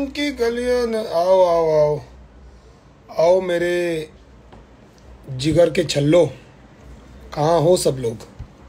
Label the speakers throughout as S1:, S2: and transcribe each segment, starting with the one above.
S1: उनकी गलियों ने आओ आओ आओ आओ मेरे जिगर के छल्लो, कहाँ हो सब लोग।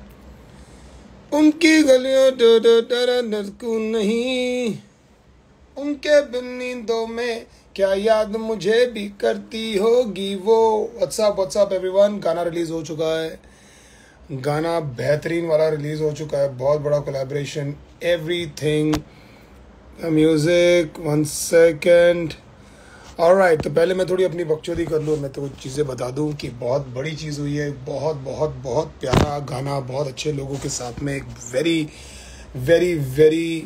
S1: उनकी गलियों को नहीं, उनके बिन नींदों में क्या याद मुझे भी करती होगी वो। व्हाट्सअप एवरीवन, गाना रिलीज हो चुका है, गाना बेहतरीन वाला रिलीज हो चुका है, बहुत बड़ा collaboration, everything music. 1 second. Alright, तो पहले मैं थोड़ी अपनी बकचोदी कर लूँ, मैं तो कुछ चीज़ें बता दूँ कि बहुत बड़ी चीज़ हुई है, बहुत बहुत बहुत प्यारा गाना, बहुत अच्छे लोगों के साथ में, एक very very very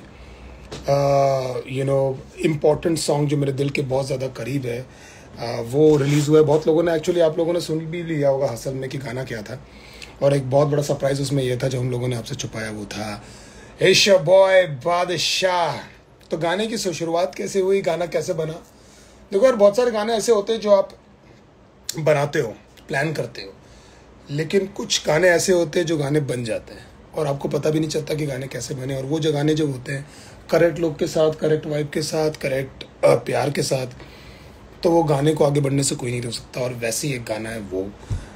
S1: important song जो मेरे दिल के बहुत ज़्यादा करीब है, वो रिलीज़ हुआ है। बहुत लोगों ने एक्चुअली, आप लोगों ने सुन भी लिया होगा हसल में कि गाना क्या था, और एक बहुत बड़ा सरप्राइज़ उसमें यह था जो हम लोगों ने आपसे छुपाया, वो था इट्स योर बॉय बादशाह। तो गाने की शुरुआत कैसे हुई, गाना कैसे बना? देखो यार, बहुत सारे गाने ऐसे होते हैं जो आप बनाते हो, प्लान करते हो, लेकिन कुछ गाने ऐसे होते हैं जो गाने बन जाते हैं और आपको पता भी नहीं चलता कि गाने कैसे बने। और वो जो गाने जो होते हैं करेक्ट लोग के साथ, करेक्ट वाइब के साथ, करेक्ट प्यार के साथ, तो वो गाने को आगे बढ़ने से कोई नहीं रोक सकता। और वैसे ही एक गाना है वो,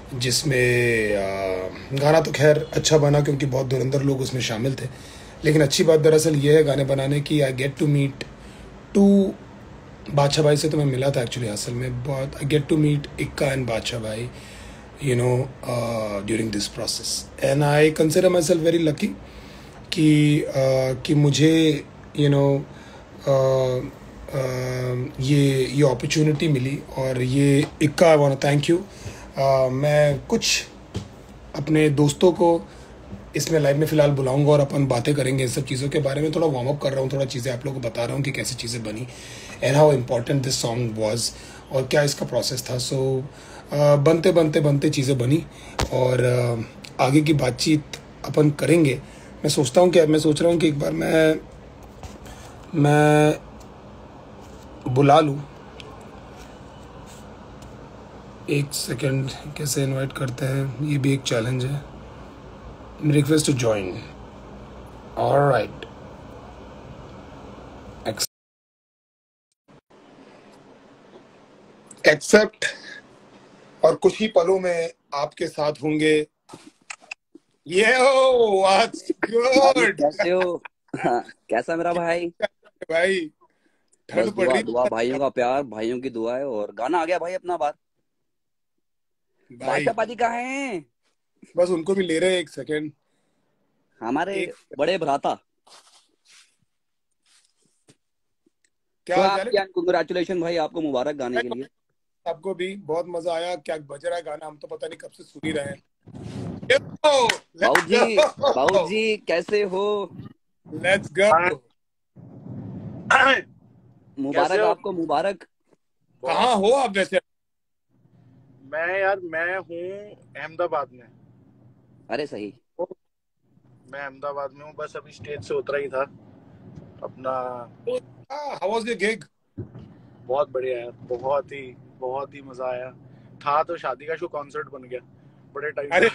S1: जिसमें गाना तो खैर अच्छा बना क्योंकि बहुत धुरंधर लोग उसमें शामिल थे, लेकिन अच्छी बात दरअसल ये है गाने बनाने की, I get to meet to Badshah भाई से तो मैं मिला था एक्चुअली असल में, बहुत I get to meet Ikka and Badshah भाई during this process, and I consider myself very lucky कि मुझे ये अपॉर्चुनिटी मिली। और ये Ikka, I want to thank you. मैं कुछ अपने दोस्तों को इसमें लाइव में फ़िलहाल बुलाऊंगा और अपन बातें करेंगे इन सब चीज़ों के बारे में। थोड़ा वार्म अप कर रहा हूँ, थोड़ा चीज़ें आप लोगों को बता रहा हूँ कि कैसी चीज़ें बनी and how important this song was और क्या इसका प्रोसेस था। सो बनते चीज़ें बनी और आगे की बातचीत अपन करेंगे। मैं सोच रहा हूँ कि एक बार मैं बुला लूँ। एक सेकेंड, कैसे इनवाइट करते हैं, ये भी एक चैलेंज है। Request to join, alright, accept. और कुछ ही पलों में आपके साथ होंगे ये हो। व्हाट्स गुड,
S2: कैसे हो? हाँ, कैसा मेरा भाई?
S1: भाई
S2: बस
S1: ठंड पड़
S2: दुआ
S1: रही
S2: दुआ, भाइयों का प्यार, भाइयों की दुआ है। और गाना आ गया भाई अपना बात।
S1: भाई,
S2: बादशाह पाजी कहाँ हैं?
S1: बस उनको भी ले रहे हैं, एक सेकेंड।
S2: हमारे
S1: एक,
S2: बड़े भ्राता।
S1: क्या
S2: तो
S1: हाल चाल
S2: आपकी
S1: है?
S2: कंग्रेचुलेशन भाई, आपको मुबारक गाने के लिए।
S1: आपको भी बहुत मजा आया। क्या बज रहा है गाना, हम तो पता नहीं कब से सुन ही रहे हैं।
S2: बाबू
S1: लेट्स
S2: जी, बाबू
S1: गो,
S2: जी कैसे हो?
S1: Let's go.
S3: कैसे
S2: मुबारक
S3: हो?
S2: आपको, मुबारक।
S1: कहाँ हो आप वैसे?
S3: मैं हूँ अहमदाबाद में।
S2: अरे सही।
S3: मैं अहमदाबाद में हूँ, बस अभी स्टेज से उतरा ही था अपना।
S1: How was your gig?
S3: बहुत बढ़िया है, बहुत ही मजा आया था। तो शादी का शो कॉन्सर्ट बन गया बड़े टाइम
S1: अरे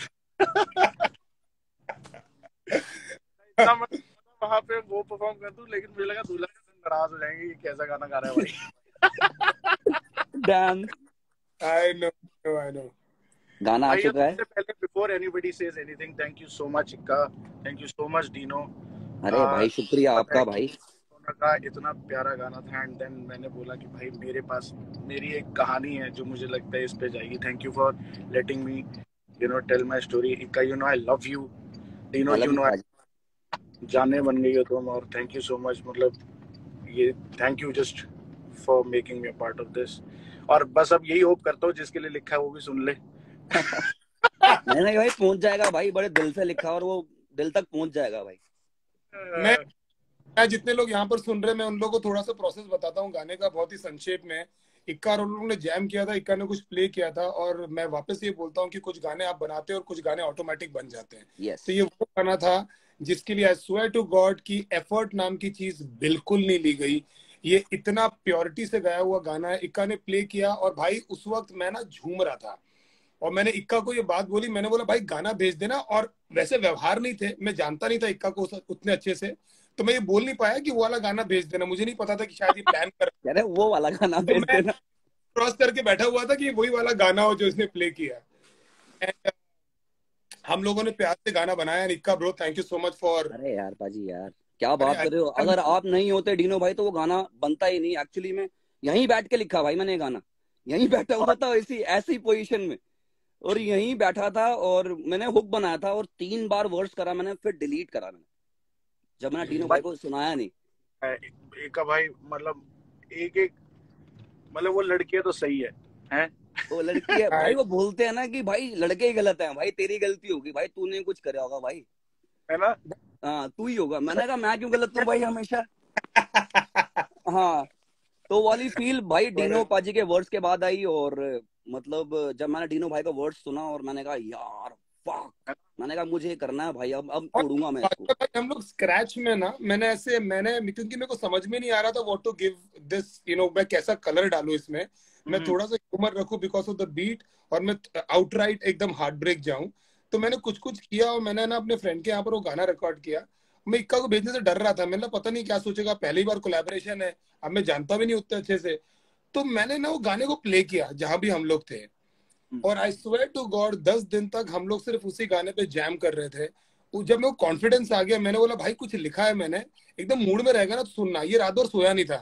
S3: इतना मैं वहां पे वो परफॉर्म कर दूं, लेकिन मुझे लगा दूल्हा नाराज हो जाएंगे, ये कैसा गाना गा रहा है भाई।
S2: Damn.
S1: I know I know.
S2: गाना आ
S3: भाई
S2: चुका है।
S3: सबसे पहले before anybody says anything, thank you so much Ikka, thank you so much Dino.
S2: अरे भाई शुक्रिया
S3: पता है
S2: आपका
S3: कि
S2: भाई।
S3: का इतना प्यारा गाना था, एंड देन मैंने बोला कि भाई मेरे पास मेरी एक कहानी है जो मुझे लगता है इस पे जाएगी। Thank you for letting me tell my story Ikka. I love you Dino,
S2: I love you भाई।
S3: जाने बन गई हो तुम, और थैंक यू सो मच। मतलब ये thank you just for making me a part of this. और बस अब यही होप करता हूँ जिसके लिए लिखा है वो भी सुन ले।
S2: नहीं नहीं भाई, पहुंच जाएगा भाई, बड़े दिल से लिखा और वो दिल तक पहुंच जाएगा भाई।
S1: मैं मैं जितने लोग यहाँ पर सुन रहे हैं, मैं उन लोगों को थोड़ा सा प्रोसेस बताता हूँ गाने का, बहुत ही संक्षेप में। इक्का और उन लोगों ने जैम किया था, इक्का ने कुछ प्ले किया था, और मैं वापस ये बोलता हूँ कि कुछ गाने आप बनाते हैं और कुछ गाने ऑटोमेटिक बन जाते हैं।
S2: यस।
S1: तो ये वो गाना था जिसके लिए आई स्वेयर टू गॉड की एफर्ट नाम की चीज बिल्कुल नहीं ली गई। ये इतना प्योरिटी से गाया हुआ गाना है। इक्का ने प्ले किया और भाई उस वक्त मैं ना झूम रहा था, और मैंने इक्का को ये बात बोली, मैंने बोला भाई गाना भेज देना। और वैसे व्यवहार नहीं थे, मैं जानता नहीं था इक्का को उतने अच्छे से, तो मैं ये बोल नहीं पाया कि वो वाला गाना भेज देना, मुझे नहीं पता था कि शायद ये प्लान कर,
S2: कह रहे वो वाला गाना
S1: तो
S2: भेज
S1: मैं
S2: देना।
S1: क्रॉस करके बैठा हुआ था कि वही वाला गाना हो जो इसने प्ले किया। And, हम लोगों ने प्यार से गाना बनाया। Nikka bro, thank you so much for.
S2: अरे यार पाजी यार, क्या
S1: अरे
S2: बात कर रहे हो, अगर आप नहीं होते डीनो भाई तो वो गाना बनता ही नहीं। एक्चुअली में यहीं बैठ के लिखा भाई मैंने ये गाना, यहीं बैठा हुआ था ऐसी ऐसी पोजीशन में, और यहीं बैठा था और मैंने हुक बनाया था और 3 बार वर्स करा मैंने, फिर डिलीट करा मैंने जब मैंने डीनो भाई को सुनाया नहीं।
S3: एक भाई मतलब एक एक मतलब वो लड़की है तो सही है?
S2: वो लड़की है भाई, वो बोलते हैं ना कि भाई लड़के ही गलत हैं भाई, तेरी गलती होगी भाई, तूने कुछ करा होगा भाई,
S3: है ना?
S2: हाँ तू ही होगा। मैंने कहा मैं क्यों गलत हूँ भाई हमेशा। हाँ, तो वाली फील भाई डीनो पाजी के वर्ड्स के बाद आई। और मतलब जब मैंने डीनो भाई का वर्ड्स सुना और मैंने कहा यार फक, मैंने कहा मुझे ये करना है भाई, अब तोड़ूंगा मैं इसको।
S1: भाई हम लोग स्क्रैच में ना, मैंने क्योंकि मेरे को समझ में नहीं आ रहा था व्हाट टू गिव दिस, मैं कैसा कलर डालूं इसमें, मैं थोड़ा सा ह्यूमर रखूं बिकॉज ऑफ द बीट, और मैं आउटराइट एकदम हार्ट ब्रेक जाऊं। तो मैंने कुछ कुछ किया और मैंने ना अपने फ्रेंड के यहाँ पर वो गाना रिकॉर्ड किया। मैं इक्का को भेजने से डर रहा था, मैंने पता नहीं क्या सोचेगा, पहली बार कोलैबोरेशन है, अब मैं जानता भी नहीं उतने अच्छे से। तो मैंने ना वो गाने को प्ले किया जहां भी हम लोग थे, और आई स्वेयर टू गॉड 10 दिन तक हम लोग सिर्फ उसी गाने पे जैम कर रहे थे। जब मेरे को कॉन्फिडेंस आ गया, मैंने बोला भाई कुछ लिखा है मैंने, एकदम मूड में रहेगा ना तो सुनना। ये रात भर सोया नहीं था,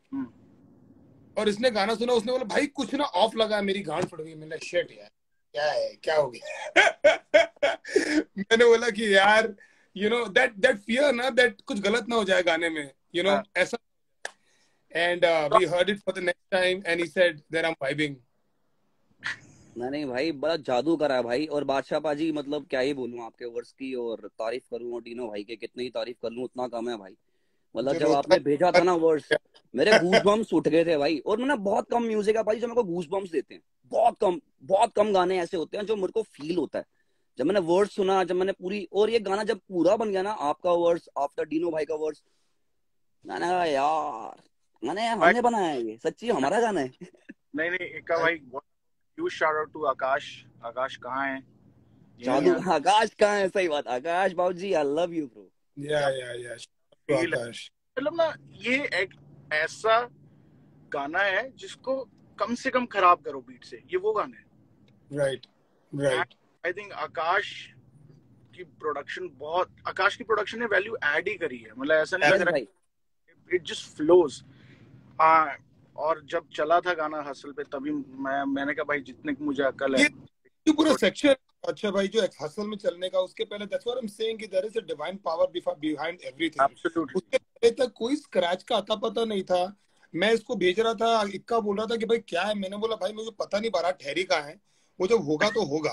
S1: और इसने गाना सुना, उसने बोला भाई कुछ ना ऑफ लगा, मेरी गांड फट गई। मैंने शिट यार, क्या है, क्या हो गया। मैंने बोला कि यार दैट फियर ना, दैट कुछ गलत ना हो जाए गाने में, ऐसा। And we heard it for the next time and he said that I am vibing.
S2: नहीं भाई बड़ा जादू करा है भाई। और बादशाह पाजी मतलब क्या ही बोलूं आपके वर्ड्स की, और तारीफ करूं और डीनो भाई के कितनी ही तारीफ कर लूं उतना कम है भाई। मतलब जब
S1: रोता
S2: आपने भेजा था ना वर्ड्स, मेरे गूज बम्स उठ गए थे भाई। और मैंने बहुत कम म्यूजिक है भाई जो मेरे को गूज बम्स देते हैं, बहुत कम गाने ऐसे होते हैं जो मेरे को फील होता है जब मैंने वर्ड्स सुना, जब मैंने पूरी। और ये गाना जब पूरा बन गया ना, आपका वर्ड्स आफ्टर डीनो भाई का वर्ड्स, मैंने कहा यार हमने बनाया है, ये सच्ची हमारा गाना है।
S3: नहीं एक भाई, huge shout out to Akash. Akash कहाँ है?
S2: जादू आकाश कहाँ है, सही बात, आकाश बाबू ji I love you bro.
S1: या आकाश,
S3: मतलब ना ये एक ऐसा गाना है जिसको कम से कम खराब करो बीट से, ये वो गाना है।
S1: राइट।
S3: आई थिंक आकाश की प्रोडक्शन ने वैल्यू ऐड ही करी है, मतलब ऐसा नहीं लग रहा है, इट जस्ट फ्लोज। और जब चला था गाना हसल पे, तभी मैंने कहा भाई जितने की मुझे अकल है,
S1: ये पूरा सेक्शन अच्छा भाई जो हसल में चलने का, उसके पहले that's what I am saying कि there is a divine power behind everything.
S3: Absolutely.
S1: उसके पहले तक कोई स्क्रैच का अता पता नहीं था। मैं इसको भेज रहा था, इक्का बोल रहा था कि भाई क्या है, मैंने बोला भाई मुझे पता नहीं, बारात ठहरी कहाँ है, वो जब होगा तो होगा।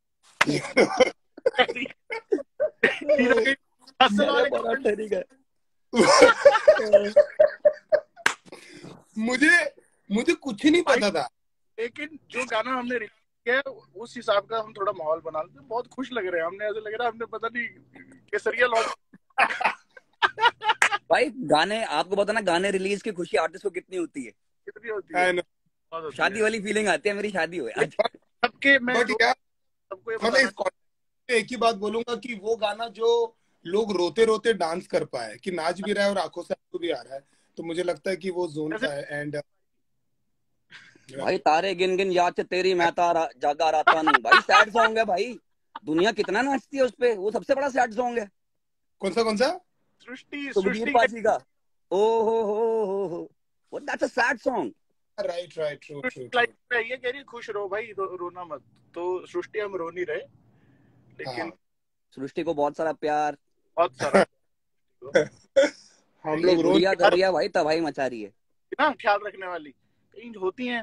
S1: मुझे कुछ ही नहीं पता था,
S3: लेकिन जो गाना हमने रिलीज किया उस हिसाब का हम थोड़ा माहौल बना लेते, बहुत खुश लग रहे हैं, हमने ऐसे लग रहा है हमने पता नहीं केसरिया लॉन्च।
S2: भाई गाने, आपको पता ना गाने रिलीज की खुशी आर्टिस्ट को कितनी होती है,
S3: कितनी होती है,
S2: शादी वाली फीलिंग आती है, मेरी शादी हुई आज
S3: सबके। मैं
S1: सबको एक ही बात बोलूंगा कि वो गाना जो लोग रोते रोते डांस कर पाए, कि नाच भी रहा है और आंखों से आंसू भी आ रहा है, तो मुझे लगता है कि वो जोन का है। एंड
S2: भाई तारे गिन गिन याद से तेरी मैं तारा जागा राता नहीं, भाई सैड सॉन्ग है भाई, दुनिया कितना नाचती है उस पे, वो सबसे बड़ा सैड सॉन्ग है।
S1: कौन सा
S2: सुखबीर पाजी का ओ हो what, that's a sad song.
S1: Right true.
S3: ये कह रही खुश रहो भाई, रोना मत। तो सृष्टि हम रो नहीं रहे, लेकिन
S2: सृष्टि को बहुत सारा प्यार,
S3: बहुत सारा
S1: हम लोग रोज
S2: कर रही है भाई, तबाही मचा रही है
S3: ना, ख्याल रखने वाली कहीं होती हैं।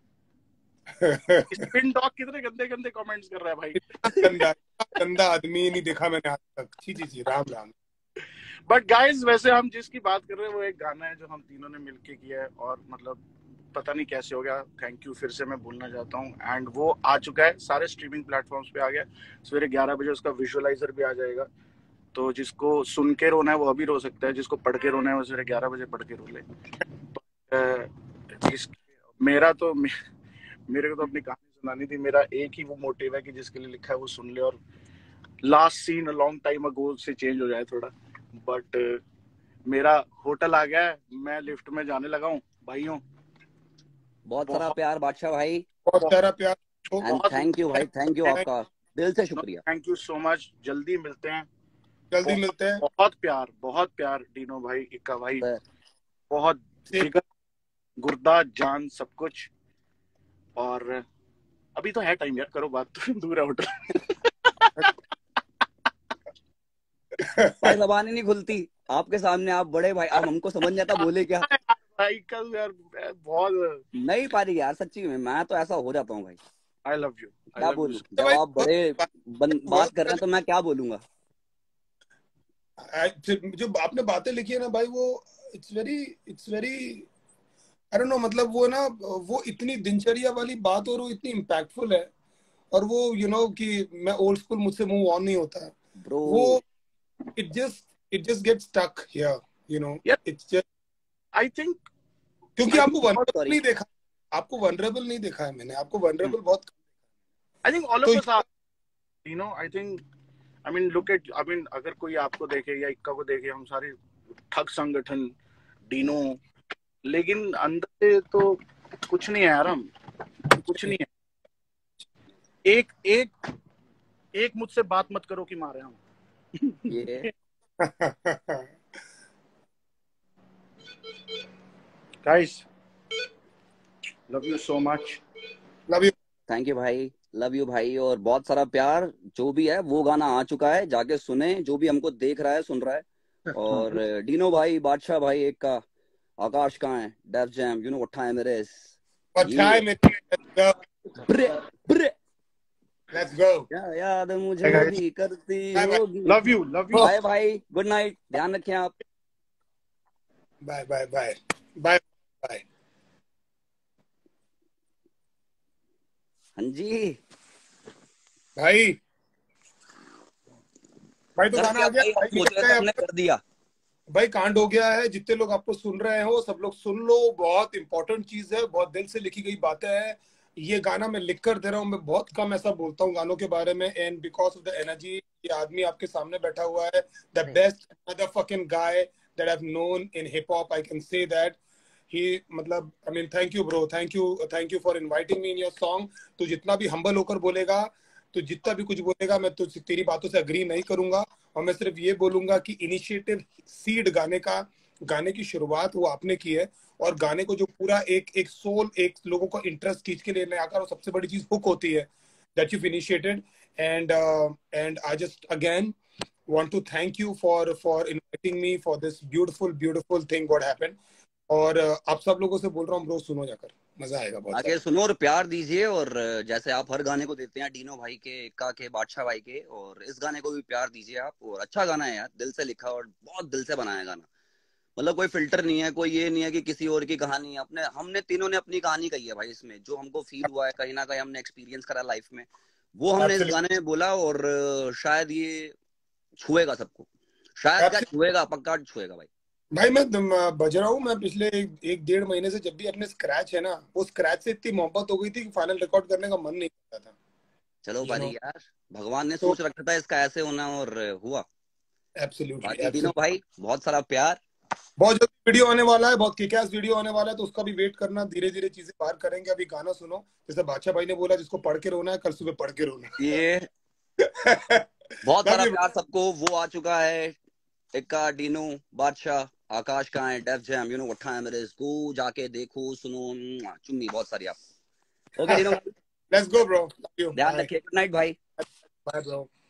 S3: स्पिन डॉग कितने गंदे गंदे कमेंट्स कर रहा है भाई।
S1: गंदा आदमी नहीं देखा मैंने आज तक। जी राम।
S3: बट गाइस, वैसे हम जिसकी बात कर रहे हैं वो एक गाना है जो हम तीनों ने मिलके किया है, और मतलब पता नहीं कैसे हो गया, थैंक यू फिर से मैं बोलना चाहता हूँ। एंड वो आ चुका है, सारे स्ट्रीमिंग प्लेटफॉर्म्स पे आ गया, सवेरे 11 बजे उसका विजुअलाइजर भी आ जाएगा। तो जिसको सुन के रोना है वो अभी रो सकता है, जिसको पढ़ के रोना है वो सवेरे 11 बजे पढ़ के रो ले। मेरे को तो अपनी कहानी सुनानी थी, मेरा एक ही वो मोटिव है कि जिसके लिए लिखा है वो सुन ले, और last seen a long time ago से चेंज हो जाए थोड़ा। बट मेरा होटल आ गया है, मैं लिफ्ट में जाने लगा हूँ भाइयों।
S2: बहुत सारा
S3: बहुत
S2: प्यार बादशाह भाई,
S1: बहुत सारा प्यार।
S2: एंड
S3: बहुत
S2: थैंक यू भाई, थैंक यू आपका दिल से शुक्रिया।
S3: Thank you so much. जल्दी मिलते हैं।
S1: जल्दी
S3: बहुत
S1: मिलते हैं।
S3: बहुत प्यार डीनो भाई, इक्का भाई,
S2: सर,
S3: बहुत जिगर, गुर्दा, जान, सब कुछ। और अभी तो है टाइम यार, करो बात। तो दूर है होटल।
S2: भाई जबान ही नहीं खुलती आपके सामने, आप बड़े भाई, अब हमको समझ नहीं आता बोले क्या।
S3: भाई कल यार बहुत।
S2: नहीं पा रही यार सच्ची में, मैं तो ऐसा हो जाता हूँ भाई,
S3: आई लव यू, आई
S2: क्या
S3: लव यू।
S2: बोलूं,
S1: तो
S2: जब
S1: भाई
S2: आप बड़े बात कर रहे हैं तो मैं क्या बोलूंगा।
S1: जो आपने बातें लिखी है ना भाई, वो it's very I don't know, मतलब वो ना, वो इतनी दिनचर्या वाली बात और वो इतनी इम्पैक्टफुल है। और वो कि मैं ओल्ड स्कूल, मुझसे मूव ऑन नहीं होता
S2: ब्रो।
S1: वो। It just gets stuck here, you know.
S3: यार
S1: इट्स जस्ट
S3: आई थिंक
S1: क्योंकि आपको वनरेबल
S2: सॉरी।
S1: नहीं देखा, आपको वनरेबल नहीं देखा है मैंने, आपको वनरेबल बहुत।
S3: आई थिंक ऑल
S1: तो
S3: of us are, you know, I think, I mean look at, I mean अगर कोई आपको देखे या इक्का को देखे, हम सारे ठग संगठन, डीनो, लेकिन अंदर से तो कुछ नहीं है यार, हम कुछ नहीं है। एक एक एक मुझसे बात मत करो कि मारे हम।
S2: ये
S3: guys, love you so much.
S1: Love you.
S2: Thank you भाई, लव यू भाई, और बहुत सारा प्यार। जो भी है वो गाना आ चुका है, जाके सुने, जो भी हमको देख रहा है सुन रहा है। और डीनो भाई, बादशाह भाई एक का, आकाश कहाँ है, Def Jam, you know what time it is.
S1: अच्छा मेरे,
S2: ब्रे ब्रे,
S1: लेट्स गो।
S2: क्या याद मुझे भी करती होगी।
S3: Love you, love you.
S2: Bye भाई, गुड नाइट, ध्यान रखें आप।
S1: Bye bye bye bye bye.
S2: हाँ जी
S1: भाई भाई तो
S2: कर
S1: गाना
S2: दिया
S1: आ गया
S2: भाई, हम
S1: भाई,
S2: सोच रहे थे हमने कर दिया।
S1: भाई कांड हो गया है। जितने लोग आपको सुन रहे हो सब लोग सुन लो, बहुत इंपॉर्टेंट चीज है, बहुत दिल से लिखी गई बातें हैं। ये गाना मैं लिख कर दे रहा हूँ, मैं बहुत कम ऐसा बोलता हूँ गानों के बारे में, and because of the energy, ये आदमी आपके सामने बैठा हुआ है, the best motherfucking guy that I have known in hip hop, I can say that he, मतलब I mean thank you bro, thank you for inviting me in your song. तो जितना भी हम्बल होकर बोलेगा, तो जितना भी कुछ बोलेगा, मैं तो तेरी बातों से अग्री नहीं करूंगा। और मैं सिर्फ ये बोलूंगा कि इनिशिएटिव सीड गाने का, गाने की शुरुआत वो आपने की है। और गाने को जो पूरा एक एक सोल, एक लोगों को इंटरेस्ट खींच के लेने आकर, और सबसे बड़ी चीज हुक होती है, that you initiated. And I just again want to thank you for inviting me for this beautiful thing what happened। और आप सब लोगों से बोल रहा हूँ ब्रो, सुनो जाकर, मजा आएगा बहुत
S2: आगे
S1: ज्यादा।
S2: सुनो और प्यार दीजिए, और जैसे आप हर गाने को देते हैं डीनो भाई के, इक्का के, बादशाह भाई के, और इस गाने को भी प्यार दीजिए आप। और अच्छा गाना है यार, दिल से लिखा और बहुत दिल से बनाया गाना। मतलब कोई फिल्टर नहीं है, कोई ये नहीं है कि किसी और की कहानी है, अपने हमने तीनों ने अपनी कहानी कही है भाई इसमें, जो हमको फील हुआ है कहीं ना कहीं हमने एक्सपीरियंस करा लाइफ में, वो हमने इस
S1: Absolutely,
S2: गाने में बोला। और शायद ये छुएगा सबको, शायद क्या,
S1: absolutely।
S2: छुएगा, पक्का छुएगा भाई।
S1: भाई मैं बज रहा हूँ, मैं पिछले एक डेढ़ महीने से जब भी अपने स्क्रैच है ना, वो स्क्रैच से इतनी मोहब्बत हो गई थी कि फाइनल रिकॉर्ड करने का मन नहीं करता था,
S2: चलो
S1: यू
S2: भाई
S1: नो।
S2: यार, भगवान ने
S1: तो
S2: सोच रखा था इसका ऐसे होना, और हुआ।
S1: एब्सोल्युटली
S2: बाकी डीनो
S1: एब्सोल्युटली।
S2: भाई बहुत सारा प्यार।
S1: बहुत जल्दी वीडियो आने वाला है, बहुत किक-एस वीडियो आने वाला है, तो उसका भी वेट करना। धीरे धीरे चीजें बाहर करेंगे। अभी गाना सुनो, जैसे बादशाह भाई ने बोला, जिसको पढ़ के रोना है कल सुबह पढ़ के रोना।
S2: ये बहुत
S1: लव
S2: सारा
S1: यू।
S2: प्यार सबको, वो आ चुका है, इक्का, डीनो, बादशाह, आकाश कहाँ है, Def Jam, you know what time it is, go जाके देखो सुनो, चुम्मी बहुत सारी आप। ओके डीनो भाई,
S1: let's go bro, love you,
S2: ध्यान
S1: बाय
S2: रखिए, गुड नाइट भाई।
S1: Bye bro.